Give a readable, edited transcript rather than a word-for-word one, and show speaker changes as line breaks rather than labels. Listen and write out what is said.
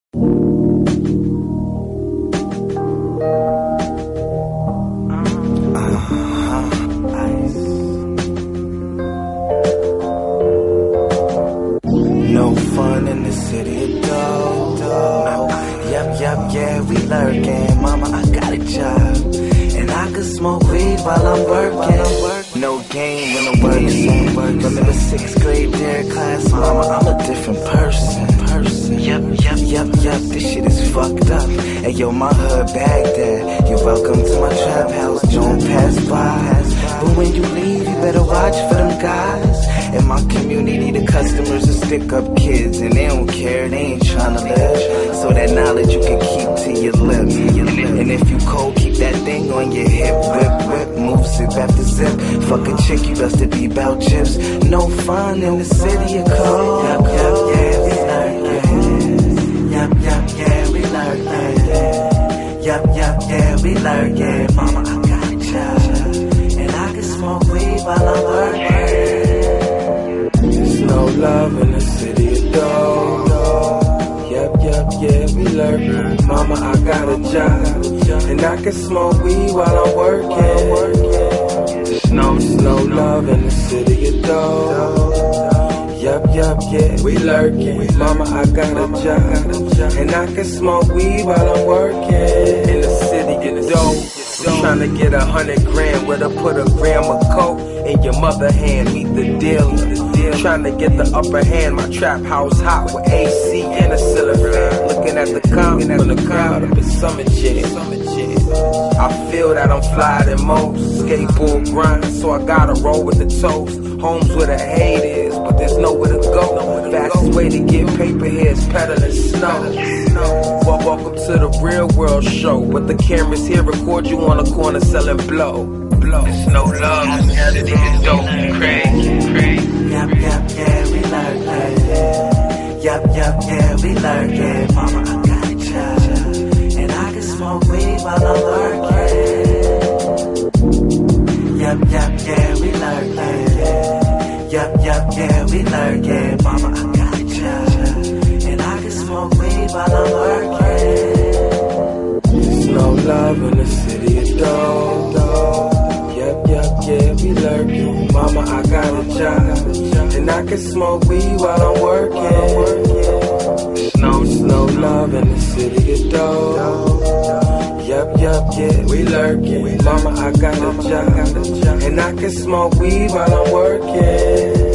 No fun in the city of dogs. No. Yup, yeah, we lurking. Mama, I got a job, and I can smoke weed while I'm working. No game when I'm working. Remember 6th grade dare class, mama, I'm a different person. Yup, this shit is fucked up. Hey yo, my hood Baghdad. You're welcome to my trap house, don't pass by. But when you leave, you better watch for them guys. In my community, the customers are stick-up kids, and they don't care, they ain't tryna live. So that knowledge you can keep to your lips. And if you cold, keep that thing on your hip. Whip, move zip after zip. Fuck a chick, you best to be about chips. No fun in the city of cold. Yup, yeah, we lurking. Yup, yeah, we lurking. Yup, yeah, we lurking. Mama, I got a job, and I can smoke weed while I'm working. No love in the city of dogs. Yup, yeah, we lurking. Mama, I got a job, and I can smoke weed while I'm working. There's no love in the city of dogs. Yup, yeah, we lurking. Mama, I got a job, and I can smoke weed while I'm working. In the city of dogs. I'm tryna get 100 grand, where to put a gram of coke in your mother hand, meet the dealer. Tryna get the upper hand, my trap house hot with AC and a ceiling fan. Looking at the comp from the crowd up in Summer Jam. I feel that I'm flyer than most. Skateboard grind, so I gotta roll with the toast. Home's where the hate is, but there's nowhere to go. Fastest way to get paper here is peddling snow. Well, welcome to the real world show, but the cameras here record you on a corner selling blow. There's no love, the city is dope, crazy. Yup, yeah, we lurking. Yup, yeah, we lurking. Mama, I got a job, and I can smoke weed while I'm working. Yup, yeah, we lurking. Yup, yeah, we lurking. Mama, I got a job, and I can smoke weed while I'm working. There's no love in the city of dogs. Yup, yeah, we lurking. Mama, I got a job, and I can smoke weed while I'm working. There's no love in the city of dogs. Yup, yeah, we lurking. Mama, I got a job, and I can smoke weed while I'm working.